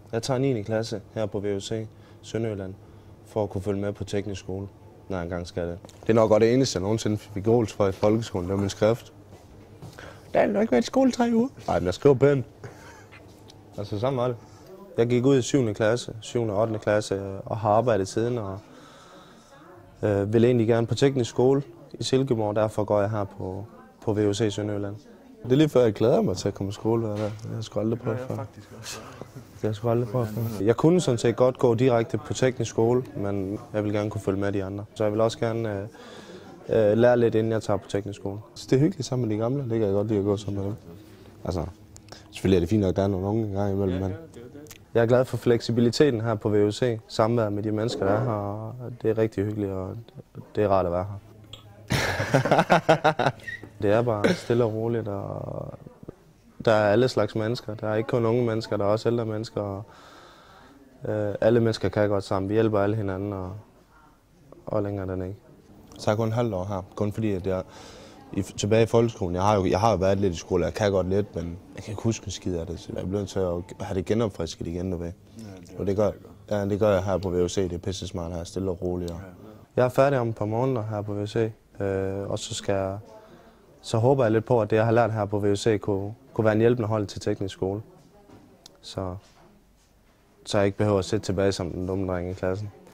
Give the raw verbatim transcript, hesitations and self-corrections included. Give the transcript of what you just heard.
Jeg tager niende klasse her på V U C Sønderjylland for at kunne følge med på teknisk skole, når jeg engang skal det. Det er nok godt det eneste, jeg nogensinde fik roligt for i folkeskolen, det var min skrift. Der har ikke været i skole tre uger. Nej, men jeg skriver pænt. Altså, sammen var det. Jeg gik ud i syvende klasse, syvende og ottende klasse og har arbejdet siden og øh, vil egentlig gerne på teknisk skole i Silkeborg, derfor går jeg her på, på V U C Sønderjylland. Det er lige før, jeg glæder mig til at komme i skole. Det har jeg sgu aldrig prøvet før. faktisk også. Det har jeg sgu aldrig prøvet før. Jeg kunne sådan set godt gå direkte på teknisk skole, men jeg vil gerne kunne følge med de andre. Så jeg vil også gerne øh, øh, lære lidt, inden jeg tager på teknisk skole. Så det er hyggeligt sammen med de gamle. Det kan jeg godt lide at gå sammen med dem. Altså, selvfølgelig er det fint nok, at der er nogle unge en gang imellem, men jeg er glad for fleksibiliteten her på V U C. Samvær med de mennesker, der er her, og det er rigtig hyggeligt, og det er rart at være her. Det er bare stille og roligt, og der er alle slags mennesker. Der er ikke kun unge mennesker, der er også ældre mennesker. Og, øh, alle mennesker kan godt sammen. Vi hjælper alle hinanden, og, og længere den ikke. Så jeg er kun et halvt år her, kun fordi at jeg i, tilbage i folkeskolen. Jeg har, jo, jeg har jo været lidt i skole, jeg kan godt lidt, men jeg kan ikke huske en skid af det. Så jeg er blevet til at have det genopfrisket igen nu ved. Ja, det, og det gør, ja, det gør jeg her på V U C. Det er pisse smart her, stille og roligt. Og jeg er færdig om et par måneder her på V U C, øh, og så skal jeg, så håber jeg lidt på, at det jeg har lært her på V U C kunne, kunne være en hjælpende hold til teknisk skole. Så, så jeg ikke behøver at sidde tilbage som den dumme dreng i klassen.